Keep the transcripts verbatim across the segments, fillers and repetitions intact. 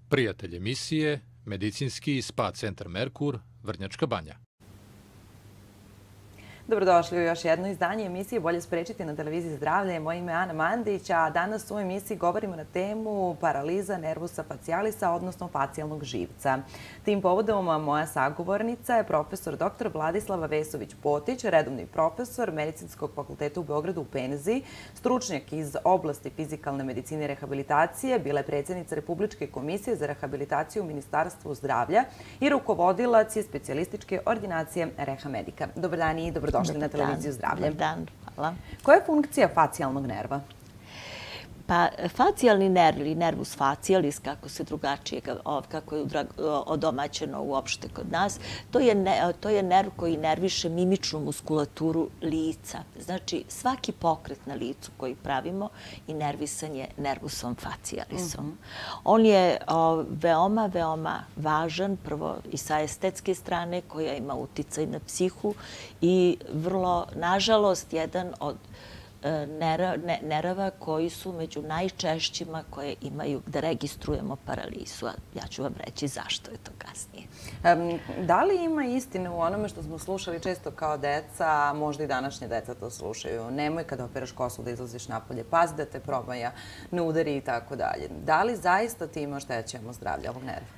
Prijatelj emisije, medicinski spa centar Merkur, Vrnjačka Banja. Dobrodošli u još jedno izdanje emisije Bolje sprečiti na televiziji Zdravlje. Moje ime je Ana Mandić, a danas u emisiji govorimo na temu paraliza nervusa facialisa, odnosno facijalnog živca. Tim povodom moja sagovornica je profesor doktor Vladislava Vesović-Potić, redovni profesor Medicinskog fakulteta u Beogradu u penziji, stručnjak iz oblasti fizikalne medicine i rehabilitacije, bila je predsjednica Republičke komisije za rehabilitaciju u Ministarstvu zdravlja i rukovodilac je specijalističke ordinacije Reha Medika. Dobar dan i dobrodošli na televiziju Zdravlje. Dobar dan, hvala. Koja je funkcija facijalnog nerva? Pa, facijalni nerv ili nervus facialis, kako se drugačije, kako je odomaćeno uopšte kod nas, to je, ne, to je nerv koji nerviše mimičnu muskulaturu lica. Znači, svaki pokret na licu koji pravimo i nervisan je nervusom facialisom. Mm -hmm. On je o, veoma, veoma važan, prvo i sa estetske strane, koja ima uticaj na psihu i vrlo, nažalost, jedan od nerava koji su među najčešćima koje imaju da registrujemo paralizu. Ja ću vam reći zašto je to kasnije. Da li ima istine u onome što smo slušali često kao deca, možda i današnje deca to slušaju? Nemoj kada operaš kosu da izlaziš napolje, pazi da te promaja ne udari i tako dalje. Da li zaista time oštećujemo zdravlje ovog nerva?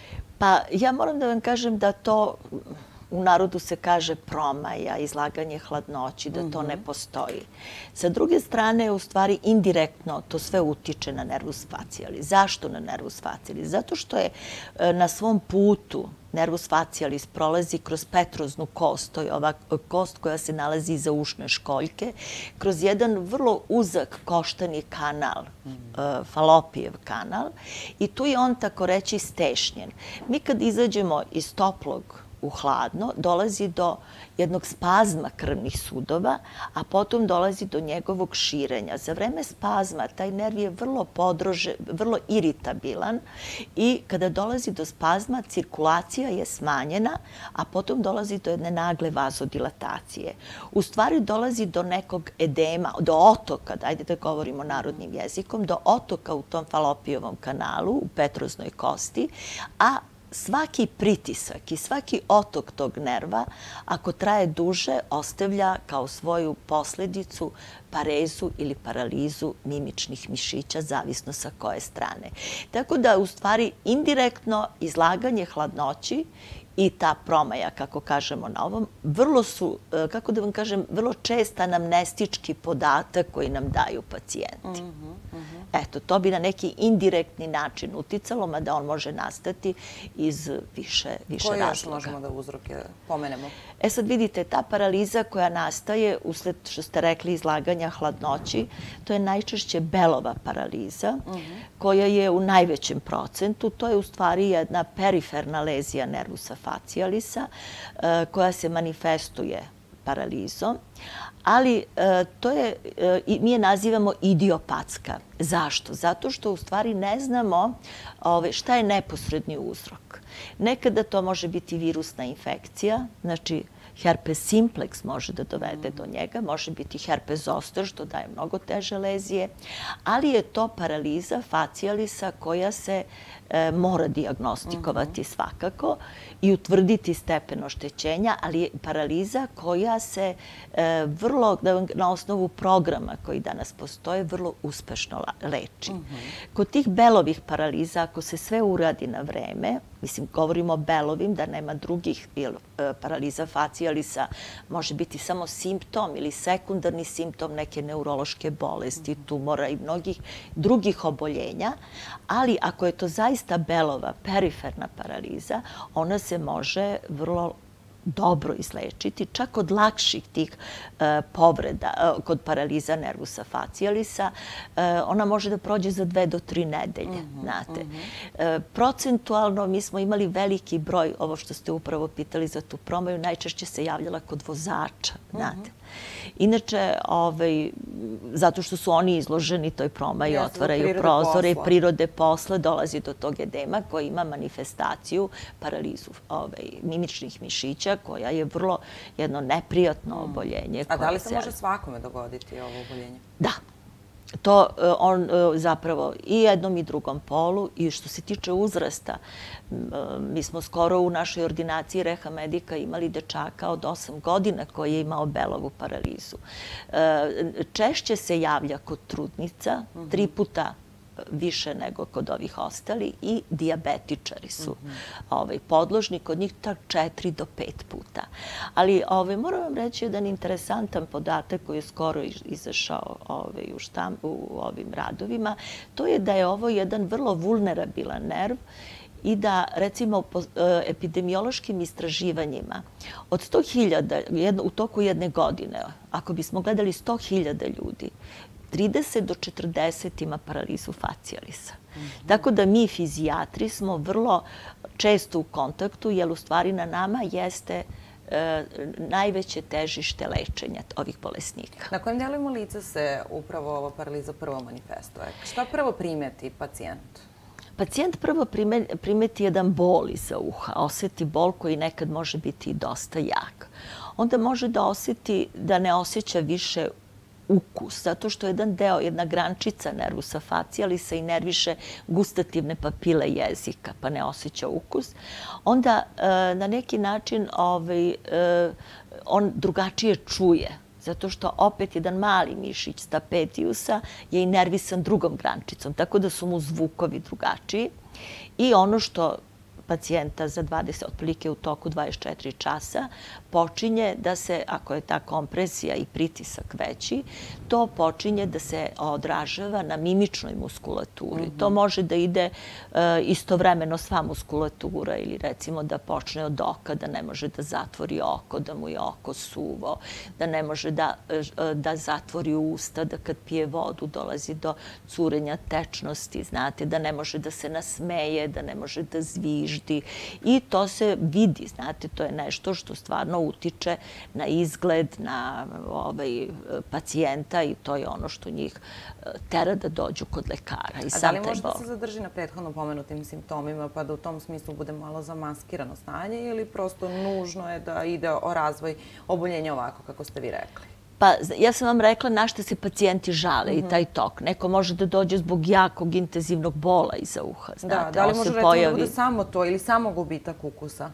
Pa ja moram da vam kažem da to u narodu se kaže promaja, izlaganje hladnoći, da to ne postoji. Sa druge strane, u stvari, indirektno to sve utiče na nervus facialis. Zašto na nervus facialis? Zato što je na svom putu nervus facialis prolazi kroz petroznu kost, to je ova kost koja se nalazi iza ušne školjke, kroz jedan vrlo uzak koštani kanal, falopijev kanal, i tu je on, tako reći, stešnjen. Mi kad izađemo iz toplog u hladno, dolazi do jednog spazma krvnih sudova, a potom dolazi do njegovog širenja. Za vreme spazma taj nerv je vrlo podrože, vrlo iritabilan i kada dolazi do spazma, cirkulacija je smanjena, a potom dolazi do jedne nagle vazodilatacije. U stvari dolazi do nekog edema, do otoka, dajde da govorimo narodnim jezikom, do otoka u tom falopijevom kanalu, u petroznoj kosti, a svaki pritisak i svaki otok tog nerva, ako traje duže, ostavlja kao svoju posledicu parezu ili paralizu mimičnih mišića, zavisno sa koje strane. Tako da, u stvari, indirektno izlaganje hladnoći i ta promaja, kako kažemo na ovom, vrlo su, kako da vam kažem, vrlo čest anamnestički podatak koji nam daju pacijenti. Eto, to bi na neki indirektni način uticalo, mada on može nastati iz više razloga. Koje još možemo da uzroke pomenemo? E sad vidite, ta paraliza koja nastaje usled, što ste rekli, izlaganja hladnoći, to je najčešće belova paraliza, koja je u najvećem procentu. To je u stvari jedna periferna lezija nervusa facialisa, koja se manifestuje paralizom, ali to je, mi je nazivamo idiopatska. Zašto? Zato što u stvari ne znamo šta je neposredni uzrok. Nekada to može biti virusna infekcija, znači herpes simplex može da dovede do njega, može biti herpes zoster, što daje mnogo teže lezije, ali je to paraliza facialisa koja se mora dijagnostikovati svakako i utvrditi stepen oštećenja, ali je paraliza koja se vrlo, na osnovu programa koji danas postoje, vrlo uspešno leči. Kod tih belovih paraliza, ako se sve uradi na vreme, mislim, govorimo o belovim, da nema drugih, paraliza facialisa može biti samo simptom ili sekundarni simptom neke neurološke bolesti, tumora i mnogih drugih oboljenja, ali ako je to zaista belova, periferna paraliza, ona se može vrlo dobro izlečiti, čak od lakših tih povreda, kod paraliza nervusa facialisa, ona može da prođe za dve do tri nedelje, znate. Procentualno mi smo imali veliki broj, ovo što ste upravo pitali za tu promaju, najčešće se javljala kod vozača, znate. Inače, zato što su oni izloženi toj promaji, otvaraju prozore, prirode posla, dolazi do tog edema koji ima manifestaciju, paralizu mimičnih mišića, koja je vrlo jedno neprijatno oboljenje. A da li se može svakome dogoditi ovo oboljenje? Da. to on zapravo i jednom i drugom polu, i što se tiče uzrasta, mi smo skoro u našoj ordinaciji Reha Medika imali dečaka od osam godina koji je imao belovu paralizu. Češće se javlja kod trudnica, tri puta više nego kod ovih ostali, i dijabetičari su podložni, kod njih tak četiri do pet puta. Ali moram vam reći jedan interesantan podatak koji je skoro izašao u ovim radovima, to je da je ovo jedan vrlo vulnerabilan nerv i da, recimo, po epidemiološkim istraživanjima od sto hiljada u toku jedne godine, ako bismo gledali sto hiljada ljudi, trideset do četrdeset ima paralizu facijalisa. Tako da mi, fizijatri, smo vrlo često u kontaktu, jer u stvari na nama jeste najveće težište lečenja ovih bolesnika. Na kojim delovima lica se upravo ova paraliza prvo manifestuje? Šta prvo primeti pacijent? Pacijent prvo primeti jedan bol iza uha, osjeti bol koji nekad može biti i dosta jak. Onda može da osjeti da ne osjeća više ukus, zato što jedan deo, jedna grančica nervusa facijalisa inerviše gustativne papile jezika, pa ne osjeća ukus. Onda na neki način on drugačije čuje, zato što opet jedan mali mišić stapediusa je inervisan drugom grančicom, tako da su mu zvukovi drugačiji. I ono što pacijenta za dvadeset, otprilike u toku dvadeset četiri časa, počinje da se, ako je ta kompresija i pritisak veći, to počinje da se odražava na mimičnoj muskulaturi. To može da ide istovremeno sva muskulatura, ili recimo da počne od oka, da ne može da zatvori oko, da mu je oko suvo, da ne može da zatvori usta, da kad pije vodu dolazi do curenja tečnosti, znate, da ne može da se nasmeje, da ne može da zviždi. I to se vidi, znate, to je nešto što stvarno utiče na izgled, na pacijenta, i to je ono što njih tera da dođu kod lekara. A da li može da se zadrži na prethodno pomenutim simptomima, pa da u tom smislu bude malo zamaskirano stanje, ili prosto nužno je da ide o razvoj oboljenja ovako, kako ste vi rekli? Pa, ja sam vam rekla na što se pacijenti žale i taj tok. Neko može da dođe zbog jakog intenzivnog bola iza uha. Da, da li može recimo da bude samo to ili samo gubitak ukusa?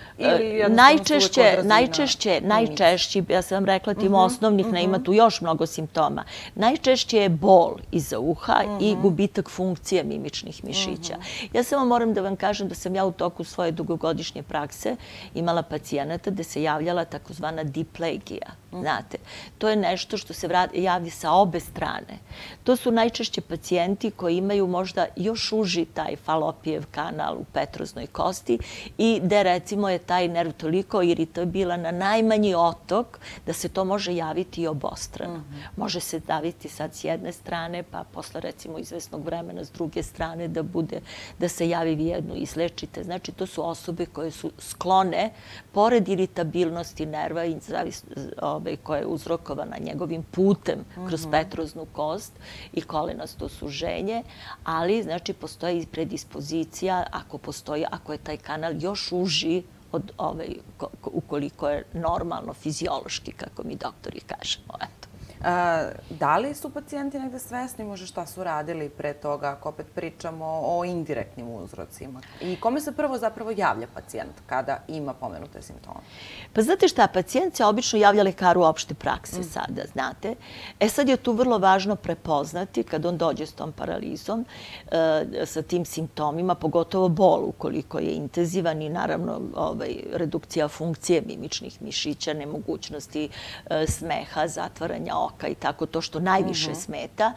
Najčešće, najčešće, najčešće, ja sam vam rekla tim osnovnih, ne ima tu još mnogo simptoma. Najčešće je bol iza uha i gubitak funkcije mimičnih mišića. Ja samo moram da vam kažem da sam ja u toku svoje dugogodišnje prakse imala pacijenata gde se javljala takozvana diplegija. Znate, to je nešto što se javi sa obe strane. To su najčešće pacijenti koji imaju možda još uži taj falopijev kanal u petroznoj kosti i gde recimo je taj nerv toliko iritabilan na najmanji otok da se to može javiti i obostrano. Može se daviti sad s jedne strane, pa posle recimo izvesnog vremena s druge strane da bude, da se javi vi jednu i izlečite. Znači, to su osobe koje su sklone, pored iritabilnosti nerva i koja je uzrokovana njegovim putem kroz petroznu kost i kolenasto suženje, ali znači postoji predispozicija ako postoji, ako je taj kanal još uži od ove, ukoliko je normalno, fiziološki, kako mi doktori kažemo. Eto. Da li su pacijenti negde svesni možda šta su radili pre toga, ako opet pričamo o indirektnim uzrocima? I kome se prvo zapravo javlja pacijent kada ima pomenute simptome? Pa znate šta, pacijent se obično javlja lekaru opšte prakse sada, znate. E sad je tu vrlo važno prepoznati kad on dođe s tom paralizom, sa tim simptomima, pogotovo bol ukoliko je intenzivan i naravno redukcija funkcije mimičnih mišića, nemogućnosti smeha, zatvaranja oka i tako, to što najviše smeta.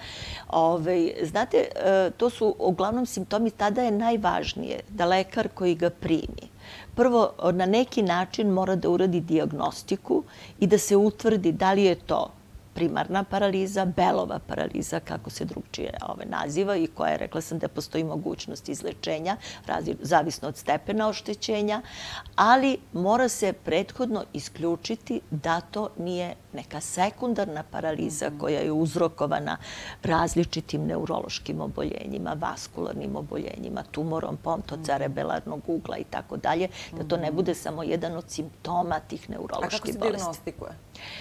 Znate, to su uglavnom simptomi, tada je najvažnije da lekar koji ga primi prvo na neki način mora da uradi dijagnostiku i da se utvrdi da li je to primarna paraliza, belova paraliza, kako se drugčije naziva i koja je, rekla sam da postoji mogućnost izlečenja, zavisno od stepena oštećenja, ali mora se prethodno isključiti da to nije neka sekundarna paraliza koja je uzrokovana različitim neurološkim oboljenjima, vaskularnim oboljenjima, tumorom pontocerebelarnog ugla i tako dalje, da to ne bude samo jedan od simptoma tih neuroloških bolesti. A kako se dijagnostikuje?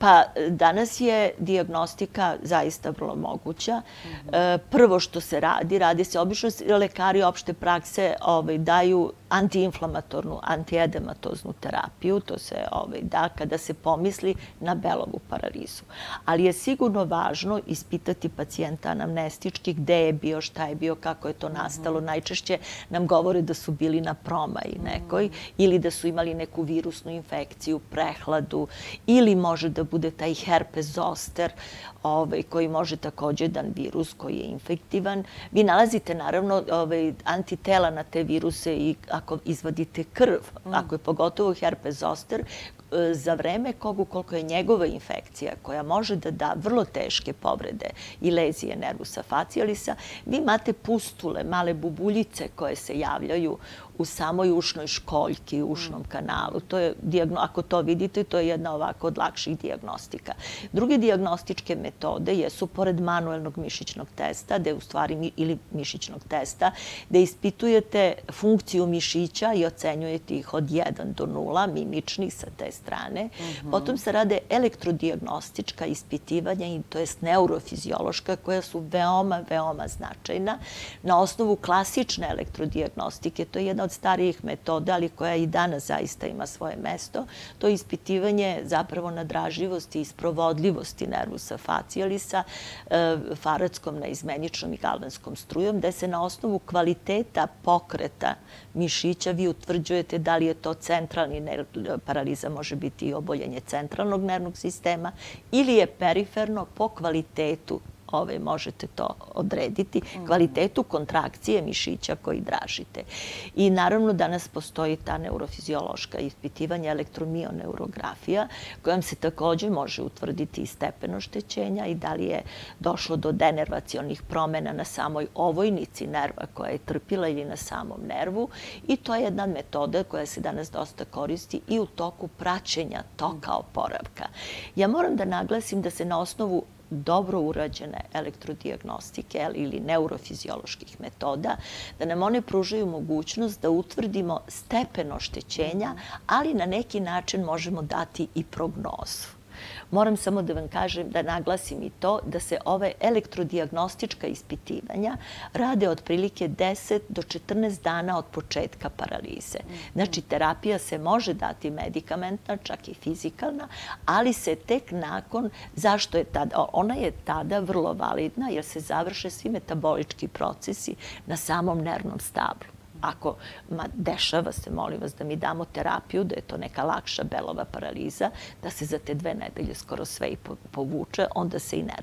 Pa danas je dijagnostika zaista vrlo moguća. Prvo što se radi, radi se obično lekari opšte prakse daju antiinflamatornu, antiedematoznu terapiju. To se da kada se pomisli na belovu paralizu. Ali je sigurno važno ispitati pacijenta anamnestički gde je bio, šta je bio, kako je to nastalo. Najčešće nam govore da su bili na promaji nekoj ili da su imali neku virusnu infekciju, prehladu ili može da bude taj herpes zoster koji može takođe jedan virus koji je infektivan. Vi nalazite naravno antitela na te viruse i ako izvadite krv, ako je pogotovo herpes zoster, za vreme koliko je njegova infekcija koja može da da vrlo teške povrede i lezije nervusa facialisa, vi imate pustule, male bubuljice koje se javljaju u samoj ušnoj školjki, ušnom kanalu. Ako to vidite, to je jedna ovako od lakših dijagnostika. Druge dijagnostičke metode jesu, pored manuelnog mišićnog testa, ili mišićnog testa, da ispitujete funkciju mišića i ocenjujete ih od jedan do nula, mimičnih sa te strane. Potom se rade elektrodijagnostička ispitivanja, to je neurofiziološka, koja su veoma, veoma značajna. Na osnovu klasične elektrodijagnostike, to je jedna od starijih metoda, ali koja i danas zaista ima svoje mesto, to je ispitivanje zapravo nadraživosti i sprovodljivosti nervusa facialisa faradskom, neizmeničnom i galvanskom strujom, gde se na osnovu kvaliteta pokreta mišića vi utvrđujete da li je to centralni paraliza, može biti i oboljenje centralnog nervnog sistema, ili je periferno po kvalitetu, možete to odrediti, kvalitetu kontrakcije mišića koji dražite. I naravno danas postoji ta neurofiziološka ispitivanja, elektromioneurografija, kojom se takođe može utvrditi i stepen oštećenja i da li je došlo do denervacionih promena na samoj ovojnici nerva koja je trpila ili na samom nervu. I to je jedna metoda koja se danas dosta koristi i u toku praćenja toka oporavka. Ja moram da naglasim da se na osnovu dobro urađene elektrodijagностike ili neurofizioloških metoda, da nam one pružaju mogućnost da utvrdimo stepen oštećenja, ali na neki način možemo dati i prognozu. Moram samo da vam kažem, da naglasim i to, da se ove elektrodijagnostička ispitivanja rade otprilike deset do četrnaest dana od početka paralize. Znači, terapija se može dati medikamentna, čak i fizikalna, ali se tek nakon, zašto je tada, ona je tada vrlo validna jer se završe svi metabolički procesi na samom nervnom stablu. Ako dešava se, molim vas, da mi damo terapiju, da je to neka lakša belova paraliza, da se za te dve nedelje skoro sve i povuče, onda se i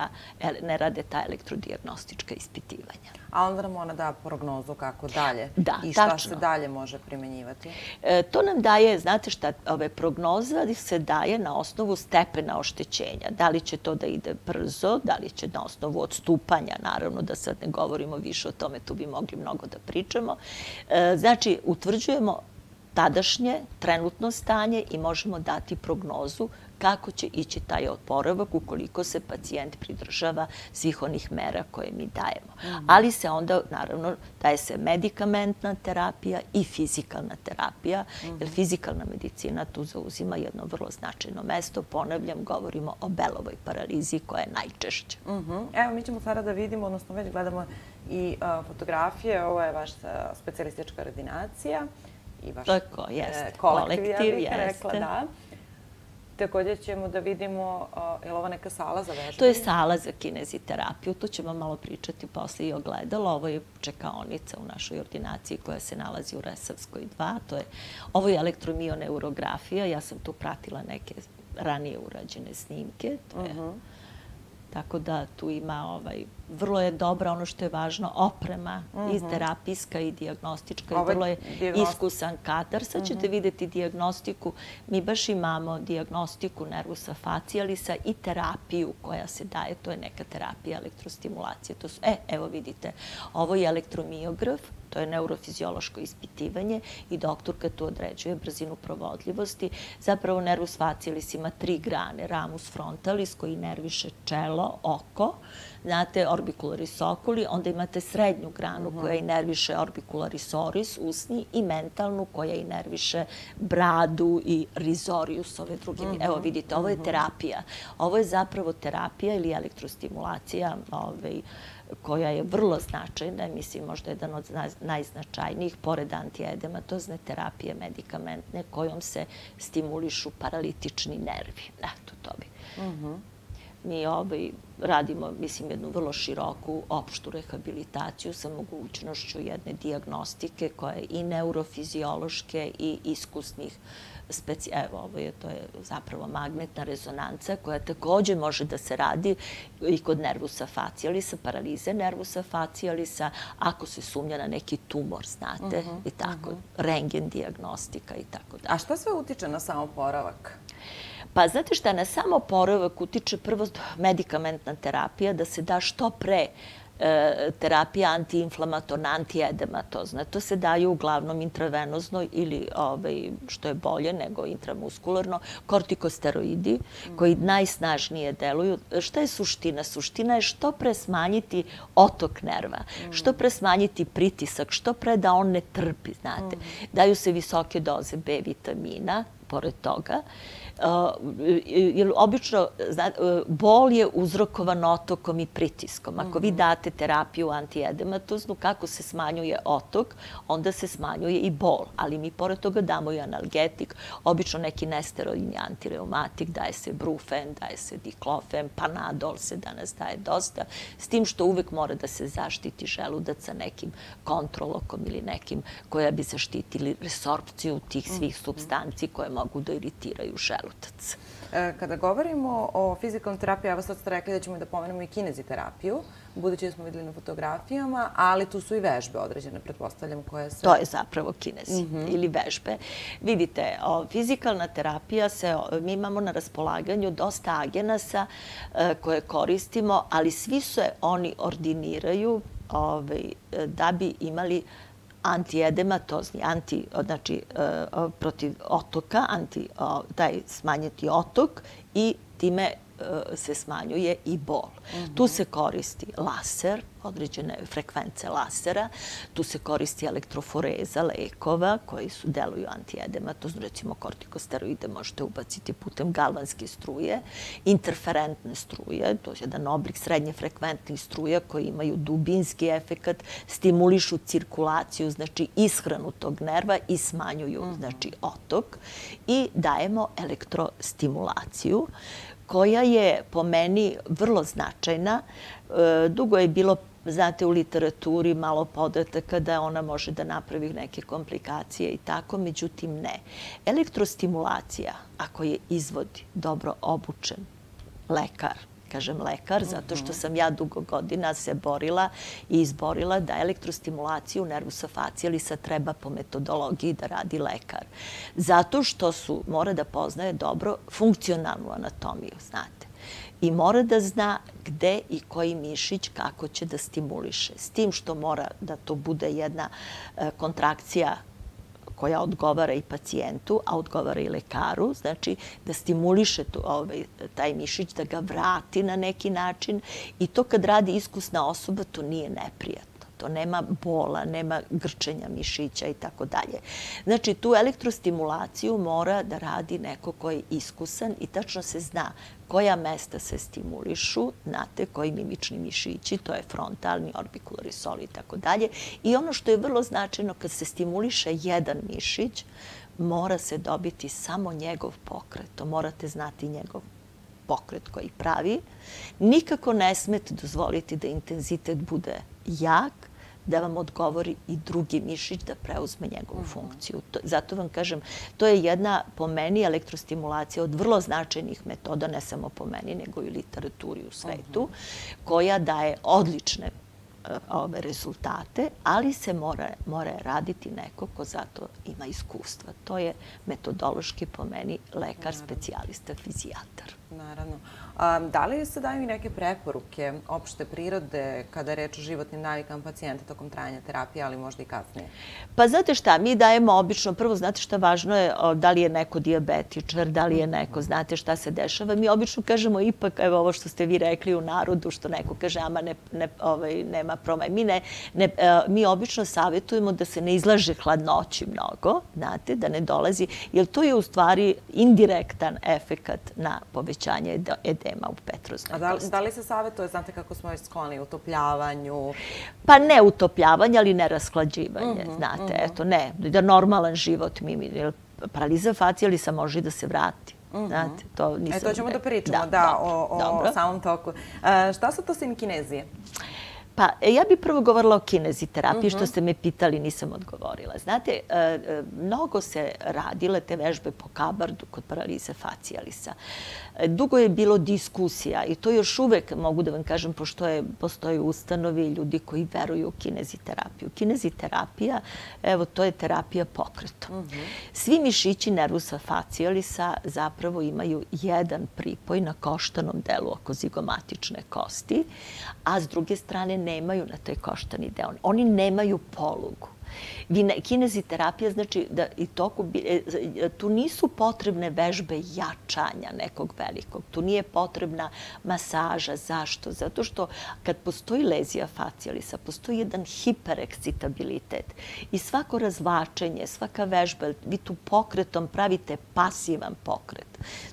ne rade ta elektrodijagnostička ispitivanja. A onda nam ona da prognozu kako dalje i šta se dalje može primenjivati? To nam daje, znate šta, ove prognoza se daje na osnovu stepena oštećenja. Da li će to da ide brzo, da li će na osnovu odstupanja, naravno da sad ne govorimo više o tome, tu bi mogli mnogo da pričamo. Znači, utvrđujemo tadašnje, trenutno stanje i možemo dati prognozu kako će ići taj oporavak ukoliko se pacijent pridržava svih onih mera koje mi dajemo. Ali se onda, naravno, daje se medikamentna terapija i fizikalna terapija, jer fizikalna medicina tu zauzima jedno vrlo značajno mesto. Ponavljam, govorimo o belovoj paralizi koja je najčešća. Evo, mi ćemo sada da vidimo, odnosno već gledamo i fotografije. Ovo je vaša specijalistička ordinacija i vaš kolektiv, ja bih rekla, da. Također ćemo da vidimo, je li ovo neka sala za vežbanje? To je sala za kineziterapiju. Tu ćemo malo pričati posle i ogledalo. Ovo je čekaonica u našoj ordinaciji koja se nalazi u Resavskoj dva. Ovo je elektromioneurografija. Ja sam tu pratila neke ranije urađene snimke. Tako da tu ima, vrlo je dobra, ono što je važno, oprema i terapijska i dijagnostička i vrlo je iskusan kadar. Sad ćete vidjeti dijagnostiku. Mi baš imamo dijagnostiku nervusa facialisa i terapiju koja se daje. To je neka terapija elektrostimulacije. E, evo vidite, ovo je elektromiograf To je neurofiziološko ispitivanje i doktorka tu određuje brzinu provodljivosti. Zapravo nervus facialis ima tri grane. Ramus frontalis koji nerviše čelo, oko, znate, orbicularis oculi, onda imate srednju granu koja inerviše orbicularis oris, usni, i mentalnu koja inerviše bradu i risorius, ove druge. Evo vidite, ovo je terapija. Ovo je zapravo terapija ili elektrostimulacija koja je vrlo značajna, mislim možda jedan od najznačajnijih, pored antijedematozne terapije medikamentne kojom se stimulišu paralitični nervi. Eto, to bi. Mi radimo, mislim, jednu vrlo široku opštu rehabilitaciju sa mogućnošću jedne dijagnostike koja je i neurofiziološke i iskusnih specija. Evo, ovo je, to je zapravo magnetna rezonanca koja takođe može da se radi i kod nervusa facialisa, paralize nervusa facialisa, ako se sumnja na neki tumor, znate, i tako, rengen dijagnostika i tako da. A šta sve utiče na samoporavak? Pa znate šta, na samoporavak utiče prvo medikamentna terapija, da se da što pre terapija antiinflamatorna, antiedematozna. To se daje uglavnom intravenozno ili, što je bolje nego intramuskularno, kortikosteroidi koji najsnažnije deluju. Šta je suština? Suština je što pre smanjiti otok nerva, što pre smanjiti pritisak, što pre da on ne trpi, znate. Daju se visoke doze B vitamina, pored toga. Jer obično bol je uzrokovan otokom i pritiskom. Ako vi date terapiju antijedematoznu, kako se smanjuje otok, onda se smanjuje i bol. Ali mi pored toga damo i analgetik, obično neki nesteroidni antireumatik, daje se brufen, daje se diklofen, panadol se danas daje dosta, s tim što uvek mora da se zaštiti želudac sa nekim kontrolokom ili nekim koja bi zaštitili resorpciju tih svih supstanci koje mogu da iritiraju želudac. Kada govorimo o fizikalnoj terapiji, evo sad ste rekli da ćemo da pomenemo i kineziterapiju, budući da smo videli na fotografijama, ali tu su i vežbe određene, pretpostavljam, koje se... To je zapravo kinezi ili vežbe. Vidite, fizikalna terapija se, mi imamo na raspolaganju dosta agenasa koje koristimo, ali svi se oni ordiniraju da bi imali antiedematozni, znači protiv otoka, daj smanjiti otok i time se smanjuje i bol. Tu se koristi laser, određene frekvence lasera, tu se koristi elektroforeza lekova koji su deluju antijedematozno, recimo kortikosteroide možete ubaciti putem galvanske struje, interferentne struje, to je jedan oblik srednje frekventnih struja koji imaju dubinski efekat, stimulišu cirkulaciju, znači ishranu tog nerva i smanjuju, znači, otok, i dajemo elektrostimulaciju koja je po meni vrlo značajna. Dugo je bilo, znate, u literaturi malo podataka da ona može da napravi neke komplikacije i tako, međutim ne. Elektrostimulacija, ako je izvodi dobro obučen lekar, kažem lekar, zato što sam ja dugo godina se borila i izborila da elektrostimulaciju nervusa facialisa treba po metodologiji da radi lekar. Zato što su, mora da poznaje dobro funkcionalnu anatomiju, znate. I mora da zna gde i koji mišić kako će da stimuliše. S tim što mora da to bude jedna kontrakcija koja odgovara i pacijentu, a odgovara i lekaru, znači da stimuliše taj mišić, da ga vrati na neki način, i to kad radi iskusna osoba, to nije neprijatno. To nema bola, nema grčenja mišića i tako dalje. Znači, tu elektrostimulaciju mora da radi neko ko je iskusan i tačno se zna koja mesta se stimulišu, znate, koji mimični mišići, to je frontalni, orbicularis oculi i tako dalje. I ono što je vrlo značajno, kad se stimuliše jedan mišić, mora se dobiti samo njegov pokret. To morate znati njegov pokret koji pravi. Nikako ne smete dozvoliti da intenzitet bude jak, da vam odgovori i drugi mišić da preuzme njegovu funkciju. Zato vam kažem, to je jedna, po meni, elektrostimulacija od vrlo značajnih metoda, ne samo po meni, nego i u literaturi u svetu, koja daje odlične ove rezultate, ali se mora raditi neko ko zato ima iskustva. To je metodološki, po meni, lekar, specijalista, fizijatar. Naravno. Da li se daju i neke preporuke opšte prirode kada je reč o životnim navikama pacijenta tokom trajanja terapije, ali možda i kasnije? Pa znate šta, mi dajemo obično, prvo znate šta važno je, da li je neko dijabetičar, da li je neko, znate šta se dešava. Mi obično kažemo ipak, evo ovo što ste vi rekli u narodu, što neko kaže, ama nema promaj. Mi obično savjetujemo da se ne izlaže hladnoći mnogo, znate, da ne dolazi, jer to je u stvari indirektan efekat na povećanje edema u petroznoj kosti. A da li se savjetuje, znate kako smo već skloni, utopljavanju? Pa ne utopljavanje, ali ne rashlađivanje, znate, eto, ne, da normalan život mi, paraliza facijalisa može da se vrati. Znate, to nisam... E, to ćemo da pričamo, da, o samom toku. Šta su to sinkinezije? Pa, ja bih prvo govorila o kineziterapiji, što ste me pitali, nisam odgovorila. Znate, mnogo se radile te vežbe po Kabardu kod paralize facijalisa. Dugo je bilo diskusija i to još uvek, mogu da vam kažem, pošto postoje ustanovi ljudi koji veruju u kineziterapiju. Kineziterapija, evo, to je terapija pokretom. Svi mišići nervusa facijalisa zapravo imaju jedan pripoj na koštanom delu oko zigomatične kosti, a s druge strane nemaju na toj koštani deo. Oni nemaju polugu. Kineziterapija znači da i toku, tu nisu potrebne vežbe jačanja nekog velikog, tu nije potrebna masaža. Zašto? Zato što kad postoji lezija facijalisa, postoji jedan hiperekscitabilitet i svako razvlačenje, svaka vežba, vi tu pokretom pravite pasivan pokret.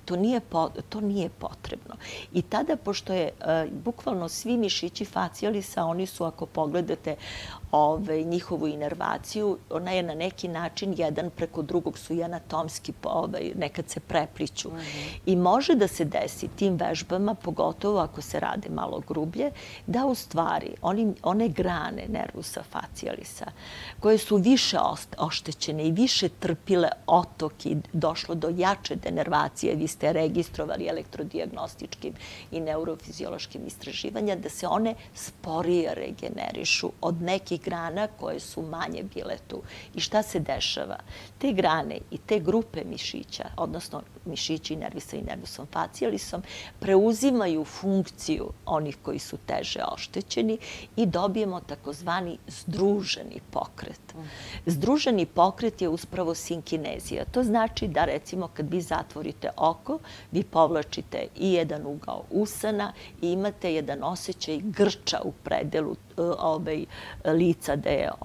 To nije potrebno. I tada, pošto je bukvalno svi mišići facijalisa, oni su, ako pogledate njihovu inervaciju, ona je na neki način jedan preko drugog, su i anatomski, nekad se prepliću. I može da se desi tim vežbama, pogotovo ako se rade malo grublje, da u stvari one grane nervusa facijalisa, koje su više oštećene i više trpile otok i došlo do jače denervacije, vi ste registrovali elektrodijagnostičkim i neurofiziološkim istraživanja, da se one sporije regenerišu od nekih grana koje su manje bile tu. I šta se dešava? Te grane i te grupe mišića, odnosno mišići nervisa i nervusom facijalisom, preuzimaju funkciju onih koji su teže oštećeni i dobijemo takozvani združeni pokret. Združeni pokret je uspravo sinkinezija. To znači da, recimo, kad vi zatvorite oko, vi povlačite i jedan ugao usana i imate jedan osjećaj grča u predelu lica, da je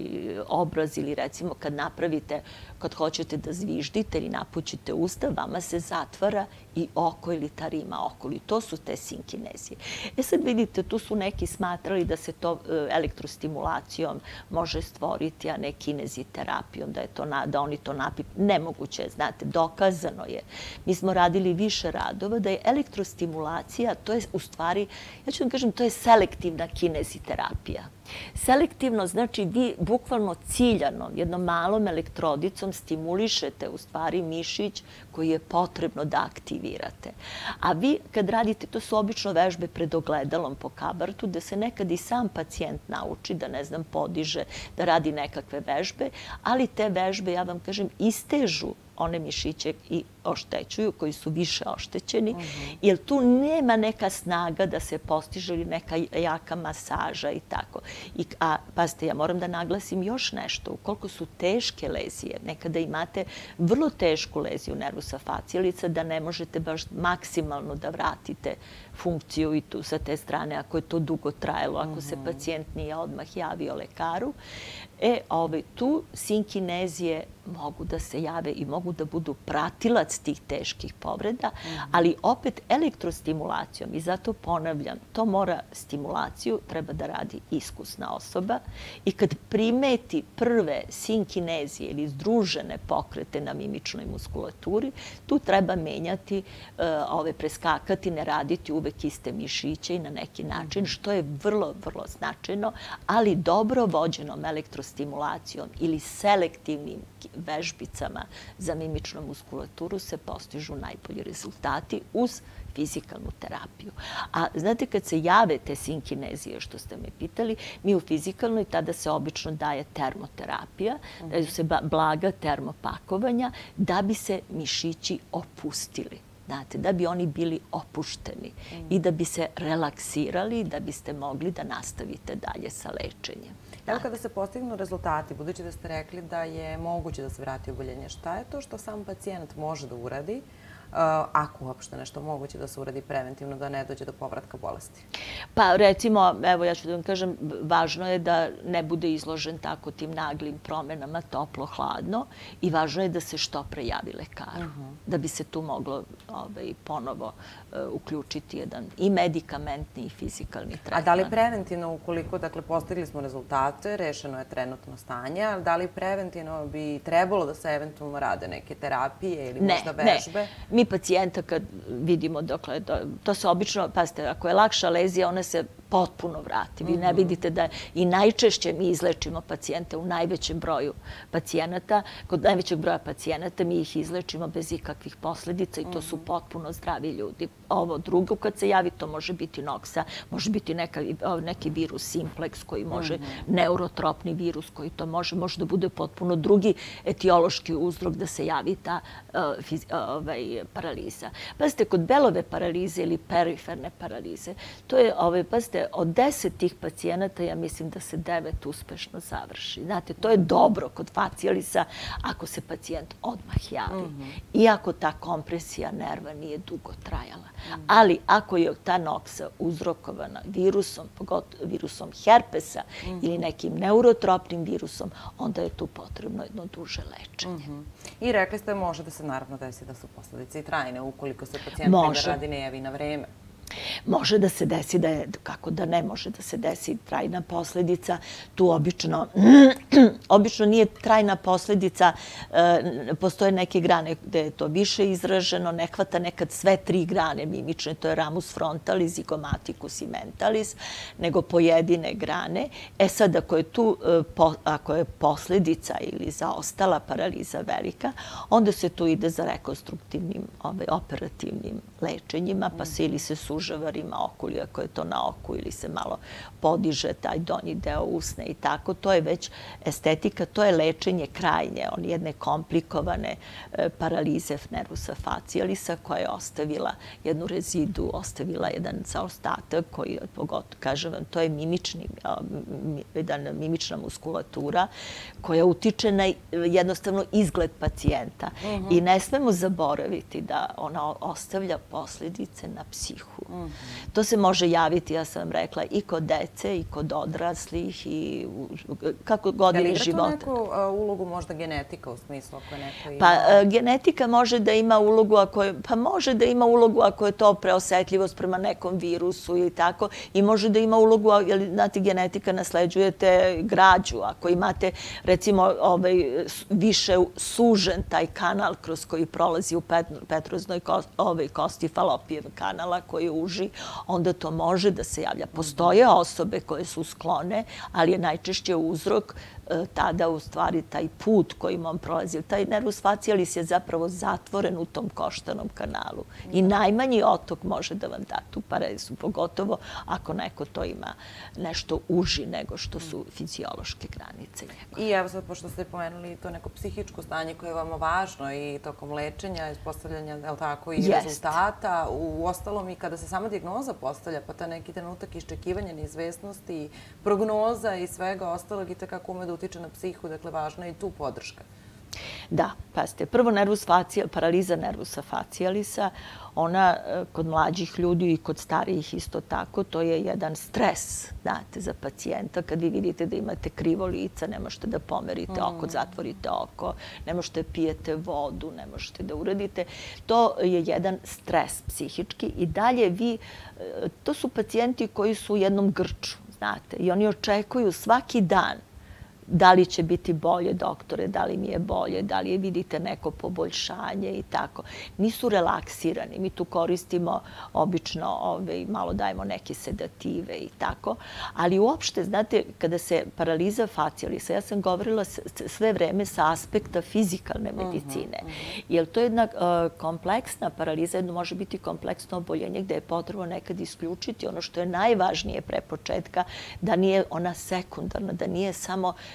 obraz, ili recimo kad napravite, kad hoćete da zviždite ili napućite usta, vama se zatvara i oko ili ta rima okoli. To su te sinkinezije. E sad vidite, tu su neki smatrali da se to elektrostimulacijom može stvoriti, a ne kineziterapijom, da oni to napipu. Nemoguće je, znate, dokazano je. Mi smo radili više radova da je elektrostimulacija, to je u stvari, ja ću vam kažem, to je selektivna kineziterapija. Selektivno znači vi bukvalno ciljano jednom malom elektrodicom stimulišete u stvari mišić koji je potrebno da aktivirate. A vi kad radite, to su obično vežbe pred ogledalom po Kabartu, da se nekad i sam pacijent nauči da, ne znam, podiže, da radi nekakve vežbe, ali te vežbe, ja vam kažem, istežu one mišiće i oštećuju, koji su više oštećeni, jer tu nema neka snaga da se postiže ili neka jaka masaža i tako. A pazite, ja moram da naglasim još nešto. Ukoliko su teške lezije, nekada imate vrlo tešku leziju nervusa facijalica, da ne možete baš maksimalno da vratite funkciju i tu sa te strane, ako je to dugo trajalo, ako se pacijent nije odmah javio lekaru. E, tu sinkinezije mogu da se jave i mogu da budu pratilac tih teških povreda, ali opet elektrostimulacijom, i zato ponavljam, to mora stimulaciju, treba da radi iskusna osoba i kad primeti prve sinkinezije ili združene pokrete na mimičnoj muskulaturi, tu treba menjati, ove preskakati, ne raditi uvek iste mišiće i na neki način, što je vrlo, vrlo značajno, ali dobro vođenom elektrostimulacijom ili selektivnim vežbicama za mimičnu muskulaturu se postižu najbolji rezultati uz fizikalnu terapiju. A znate, kad se jave te sinkinezije, što ste me pitali, mi u fizikalnoj tada se obično daje termoterapija, daju se blaga termopakovanja da bi se mišići opustili. znate, da bi oni bili opušteni i da bi se relaksirali, da biste mogli da nastavite dalje sa lečenjem. Evo kada se postignu rezultati, budući da ste rekli da je moguće da se vrati oboljenje, šta je to što sam pacijent može da uradi, ako uopšte nešto moguće da se uradi preventivno, da ne dođe do povratka bolesti? Pa recimo, evo ja ću da vam kažem, važno je da ne bude izložen tako tim naglim promenama toplo-hladno i važno je da se što pre javi lekaru, da bi se tu moglo ponovo uključiti jedan i medikamentni i fizikalni tretman. A da li preventivno, ukoliko, dakle, postigli smo rezultate, rešeno je trenutno stanje, ali da li preventivno bi trebalo da se eventualno rade neke terapije ili možda vežbe? Ne, ne. Mi pacijenta kad vidimo, dakle, to se obično, pazite, ako je lakša lezija, ona se potpuno vrati. Vi ne vidite da i najčešće mi izlečimo pacijente u najvećem broju pacijenata. Kod najvećeg broja pacijenata mi ih izlečimo bez ikakvih posledica i to su potpuno zdravi ljudi. Ovo drugo, kad se javi, to može biti noksa, može biti neki virus simplex koji može, neurotropni virus koji to može, može da bude potpuno drugi etiološki uzrok da se javi ta paraliza. Pazite, kod belove paralize ili periferne paralize, to je, pazite, od deset tih pacijenata, ja mislim da se devet uspešno završi. Znate, to je dobro kod facijalisa ako se pacijent odmah javi. Iako ta kompresija nerva nije dugo trajala. Ali ako je ta noksa uzrokovana virusom, pogotovo virusom herpesa ili nekim neurotropnim virusom, onda je tu potrebno jedno duže lečenje. I rekli ste, može da se naravno desi da su posledice i trajne ukoliko se pacijent ne radi ne javi na vreme. Može da se desi da je, kako da ne može da se desi trajna posledica. Tu obično, obično nije trajna posledica, postoje neke grane gde je to više izraženo, ne hvata nekad sve tri grane mimične, to je ramus frontalis, zygomaticus i mentalis, nego pojedine grane. E sad, ako je tu, ako je posledica ili zaostala paraliza velika, onda se tu ide za rekonstruktivnim, operativnim lečenjima, pa se ili se sužava rima okuli, ako je to na oku, ili se malo podiže taj donji deo usne i tako. To je već estetika, to je lečenje krajnje, on jedne komplikovane paralize nervusa facialisa koja je ostavila jednu rezidu, ostavila jedan zaostatak koji, pogotovo, kažem vam, to je mimična muskulatura koja utiče na jednostavno izgled pacijenta. I ne smemo zaboraviti da ona ostavlja posljedice na psihu. To se može javiti, ja sam vam rekla, i kod dece, i kod odraslih, i kako godine života. Da li igra tu neku ulogu možda genetika u smislu ako je neko ima? Pa genetika može da ima ulogu ako je, pa može da ima ulogu ako je to preosetljivost prema nekom virusu i tako, i može da ima ulogu, jer znate, genetika nasleđujete građu. Ako imate, recimo, više sužen taj kanal kroz koji prolazi u petroznoj kosti falopijeva kanala koji je uži, onda to može da se javlja. Postoje osobe koje su sklone, ali je najčešće uzrok tada u stvari taj put kojim on prolazi. Taj nervus facialis je zapravo zatvoren u tom koštanom kanalu i najmanji otok može da vam da tu paralizu, pogotovo ako neko to ima nešto uži nego što su fiziološke granice. I evo sad, pošto ste pomenuli to neko psihičko stanje koje je vama važno i tokom lečenja, ispostavljanja i rezultata, u ostalom i kada se sama dijagnoza postavlja, pa ta neki trenutak iščekivanja, neizvesnosti, prognoza i svega ostalog i takako ume da utiče na psihu, dakle važna je i tu podrška. Da, pazite, prvo paraliza nervusa facialisa, ona kod mlađih ljudi i kod starijih isto tako, to je jedan stres, znate, za pacijenta. Kad vi vidite da imate krivo lica, ne možete da pomerite oko, zatvorite oko, ne možete da pijete vodu, ne možete da uradite. To je jedan stres psihički i dalje vi, to su pacijenti koji su u jednom grču, znate, i oni očekuju svaki dan da li će biti bolje, doktore, da li mi je bolje, da li je vidite neko poboljšanje i tako. Nisu relaksirani. Mi tu koristimo obično, malo dajemo neke sedative i tako. Ali uopšte, znate, kada se paraliza facialisa, ja sam govorila sve vreme sa aspekta fizikalne medicine. Jer to je jedna kompleksna paraliza, jedno može biti kompleksno oboljenje gde je potrebno nekad isključiti ono što je najvažnije pre početka, da nije ona sekundarna, da nije samo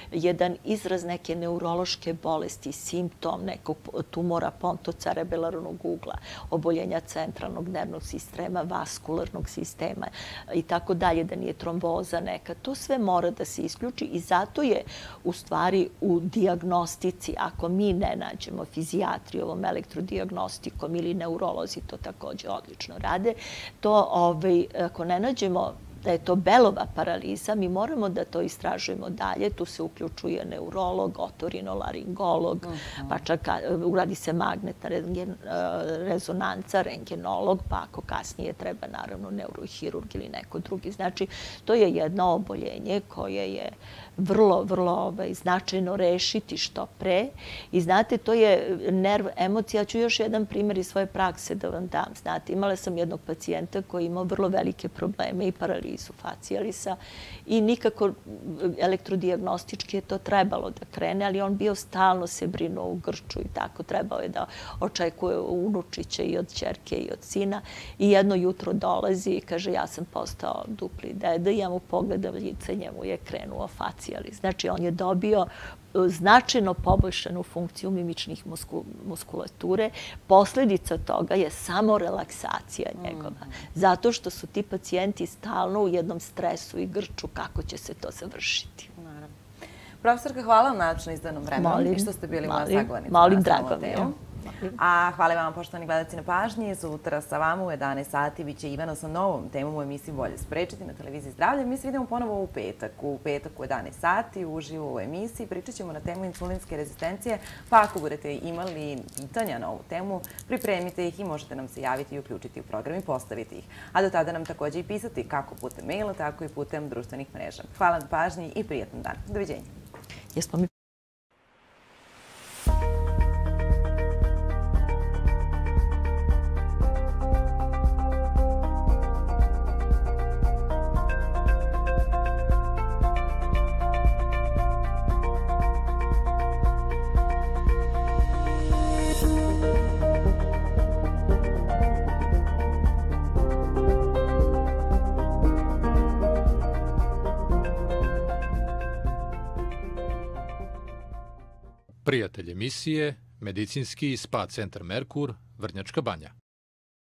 jedan izraz neke neurološke bolesti, simptom nekog tumora pontocerebellarnog ugla, oboljenja centralnog nervnog sistema, vaskularnog sistema i tako dalje, da nije tromboza neka. To sve mora da se isključi i zato je u stvari u dijagnostici, ako mi ne nađemo fizijatri ovom elektrodijagnostikom ili neurolozi to takođe odlično rade, to ovaj, ako ne nađemo da je to belova paraliza, mi moramo da to istražujemo dalje. Tu se uključuje neurolog, otorinolaringolog, pa čak uradi se magnetna rezonanca, rengenolog, pa ako kasnije treba naravno neurohirurg ili neko drugi. Znači, to je jedno oboljenje koje je vrlo, vrlo ovaj, značajno rešiti što pre. I znate, to je nerv emocija. Ja ću još jedan primjer iz svoje prakse da vam dam. Znate, imala sam jednog pacijenta koji imao vrlo velike probleme i paralizu facijalisa i nikako elektrodijagnostički je to trebalo da krene, ali on bio stalno se brinuo u grču i tako. Trebao je da očekuje unučića i od ćerke i od sina. I jedno jutro dolazi i kaže, ja sam postao dupli deda i ja mu pogledam lice, njemu je krenuo facijalis. Znači, on je dobio značajno poboljšanu funkciju mimičnih muskulature. Posledica toga je samo relaksacija njegova. Zato što su ti pacijenti stalno u jednom stresu i grču kako će se to završiti. Profesorka, hvala vam najlepše na izdanom vremenu i što ste bili moja sagovornica. Molim, drago mi je. A hvala vam, poštovani gledalci, na pažnji. Sutra sa vama u jedanaest sati biće Ivana sa novom temom u emisiji Bolje sprečiti na televiziji Zdravlje. Mi se vidimo ponovo u petak. U petak u jedanaest sati uživo u emisiji. Pričat ćemo na temu insulinske rezistencije, pa ako budete imali pitanja na ovu temu, pripremite ih i možete nam se javiti i uključiti u program i postaviti ih. A do tada nam takođe i pisati kako putem maila, tako i putem društvenih mreža. Hvala na pažnji i prijatan dan. Doviđenja. Jesmo mi Prijatelj emisije, medicinski spa centar Merkur, Vrnjačka Banja.